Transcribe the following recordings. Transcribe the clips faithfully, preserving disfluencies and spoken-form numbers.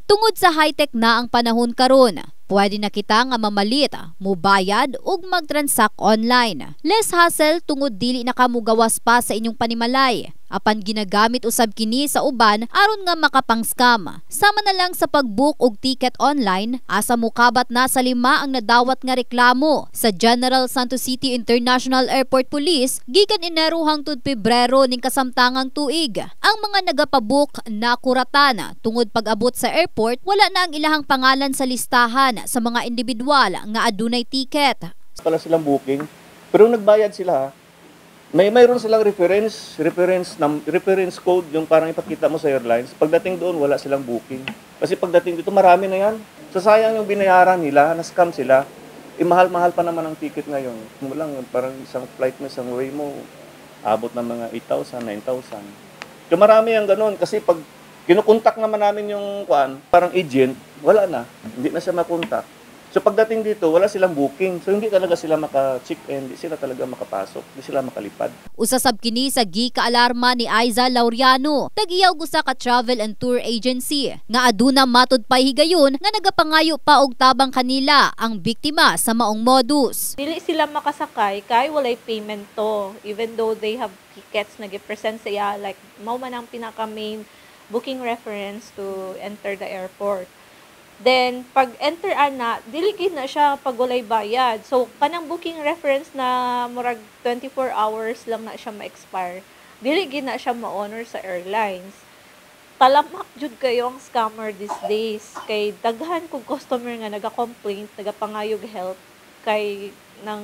Tungod sa high-tech na ang panahon karon, pwede na kita nga mamalit, mubayad ug mag-transact online. Less hassle tungod dili na ka mugawas pa sa inyong panimalay. Apan ginagamit usab kini sa uban aron nga makapang-scam. Sama na lang sa pag-book og ticket online, asa mokabat na sa lima ang nadawat nga reklamo sa General Santos City International Airport Police gikan Enero hangtod Pebrero ning kasamtangang tuig. Ang mga nagapabook na kuratan tungod pag-abot sa airport, wala na ang ilahang pangalan sa listahan sa mga individual nga adunay ticket. Pala silang booking, pero nagbayad sila. May mayroon silang reference, reference num, reference code yung parang ipakita mo sa airlines. Pagdating doon, wala silang booking. Kasi pagdating dito, marami na yan. Sasayang yung binayaran nila, na-scam sila. Eh, mahal-mahal pa naman ang ticket ngayon. Mo lang, parang isang flight mo, isang way mo, abot ng mga eight thousand, nine thousand. So marami yung ganun. Kasi pag kinukontak naman namin yung kuan, parang agent, wala na. Hindi na siya makontak. So pagdating dito, wala silang booking. So hindi talaga sila maka-check-in, hindi sila talaga makapasok, hindi sila makalipad. Usasab kini sa gika-alarma ni Aiza Laureano, tag-iyaw gusa ka travel and tour agency, nga aduna matud pay higayon nga nagapangayo pa og tabang kanila ang biktima sa maong modus. Dili sila makasakay kay walay payment to, even though they have tickets na gi-present siya, like mao man ang pinaka main booking reference to enter the airport. Then, pag enter ana, diligid na siya pag walay bayad. So, kanang booking reference na murag twenty-four hours lang na siya ma-expire, diligid na siya ma-honor sa airlines. Talamak jud kayo ang scammer these days. Kay daghan kong customer nga naga-complaint, nagapangayog help, kay nang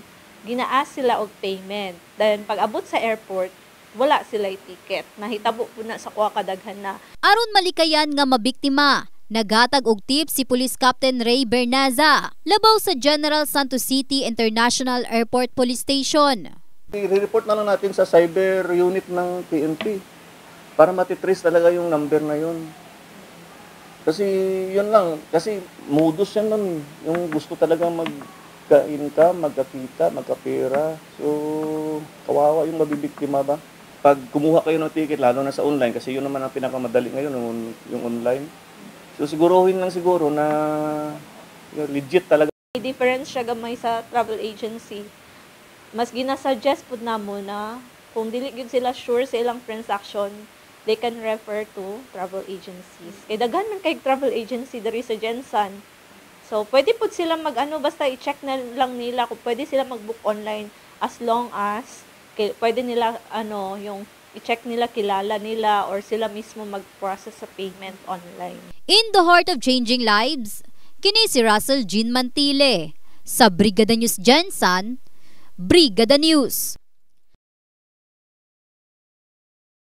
ginaas sila og payment. Then, pag abot sa airport, wala sila ticket. Nahitabo po na sa kuha kadaghan na. Aron malikayan nga mabiktima, naghatag og tips si Police Captain Ray Bernaza, labaw sa General Santos City International Airport Police Station. I-report na lang natin sa cyber unit ng P N P para matitrace talaga yung number na yun. Kasi yun lang, kasi modus yan nun. Yung gusto talaga magkain ka, magkakita, magkapera. So, kawawa yung mabibiktima ba? Pag kumuha kayo ng ticket, lalo na sa online, kasi yun naman ang pinakamadali ngayon, yung, yung online. So siguruhin lang siguro na yung legit talaga. May difference siya gamay sa travel agency. Mas ginasuggest po na mo na kung dili gyud sila sure sa ilang transaction, they can refer to travel agencies. Kay daghan man kay travel agency diri sa Gensan. So pwede po sila mag-ano, basta i-check na lang nila kung pwede sila mag-book online as long as kay, pwede nila ano yung i-check nila, kilala nila, or sila mismo mag-process sa payment online. In the heart of changing lives, kini si Russell Jean Mantile. Sa Brigada News Gensan, Brigada News.